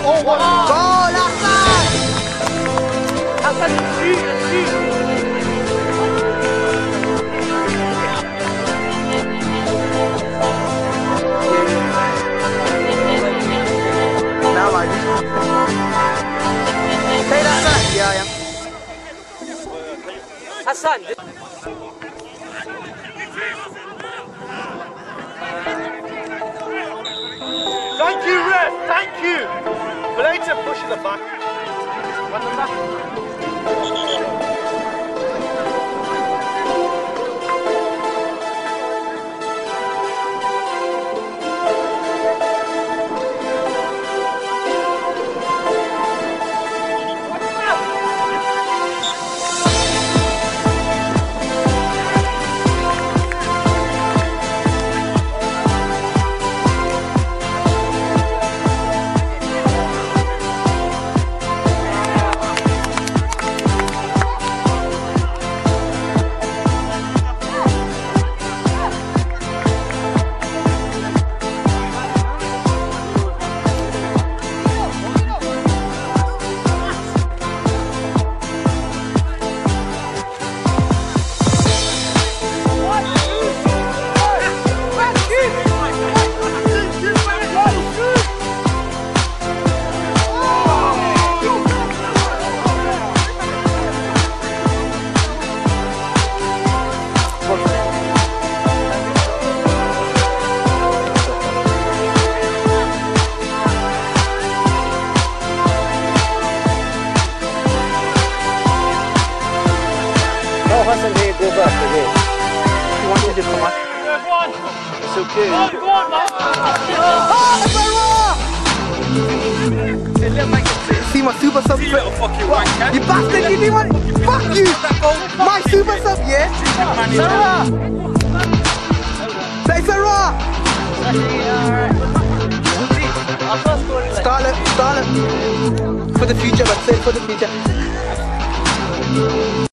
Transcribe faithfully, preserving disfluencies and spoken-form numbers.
Oh, what? Goal, Hassan! Hassan, shoot, shoot. Now I Say that back. Yeah, yeah. Hassan. Thank you, ref. Thank you. Later, push the back. Run the back. Hassan didn't go back again. He wanted to come back. It's okay. See my super sub? You bastard, you didn't want it. Fuck you! My super sub, yeah? Sarah! Say Sarah! Starlet, Starlet. For the future, but say for the future.